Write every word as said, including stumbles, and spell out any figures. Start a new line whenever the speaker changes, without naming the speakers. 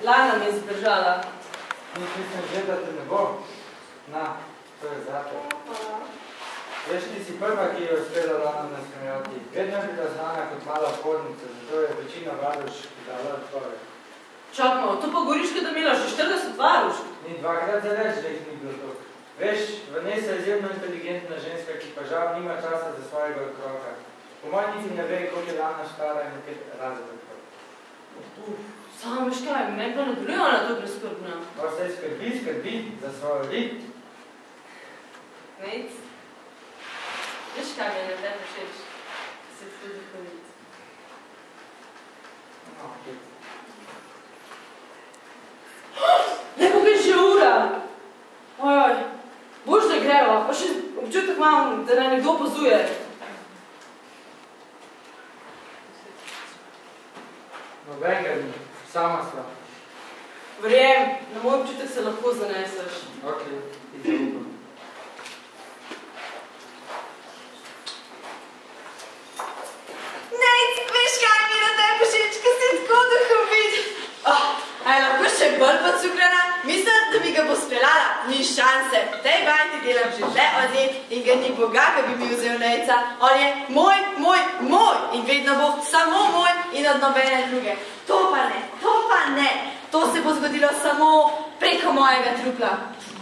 Lana mi je zdržala.
Nič mislim že, da te ne bo. Na, to je zate. Veš, ti si prva, ki je uspela Lana nasmejati. Vedno je bila znana kot mala podnica, zato je večina varušk dala odpoved.
Čakamo, to pa Goriška da imela že štirideset varušk.
Ni dvakrat za več, da jih ni bilo to. Veš, Vanessa je izjemno inteligentna ženska, ki pa žal nima časa za svojega otroka. Po mojem niti ne ve, koliko je Lana stara in nekaj razred.
Samo veš kaj, meni pa nadaluje ona to preskrbna.
Pa se skrbi, skrbi za svojo vid.
Nec? Veš kaj mi je na tebi všeč? Se tako duhovit.
No, pet.
Lepo kaj že ura! Ojoj, boš da greva, pa še občutek imam, da naj nekdo opazuje.
Nobenega ni, sama sva.
Verjem, na moj občutek se lahko zaneseš.
Ok, ti zaupam.
Nec, veš kaj mi je na tebi všeč, ko si tako duhovit? Oh, a je lahko še bolj podsukljena? Mislim, da bi ga bo speljala. Ni šanse. Tej bajti delam že dlje od nje in ga ni Boga, da bi mi vzel nejca. On je moj, moj, moj in vedno bo samo moj in od nobene druge. To pa ne, to pa ne. To se bo zgodilo samo preko mojega trupla.